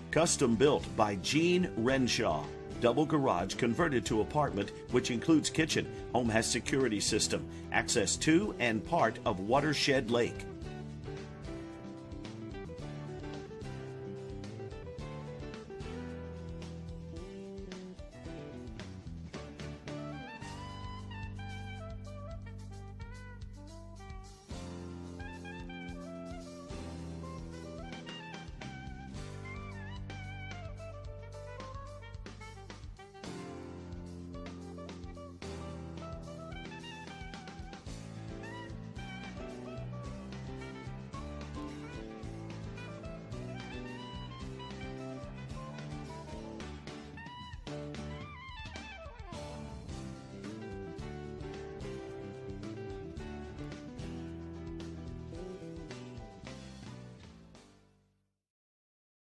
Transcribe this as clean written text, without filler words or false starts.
Custom built by Gene Renshaw. Double garage converted to apartment, which includes kitchen. Home has security system, access to and part of Watershed Lake.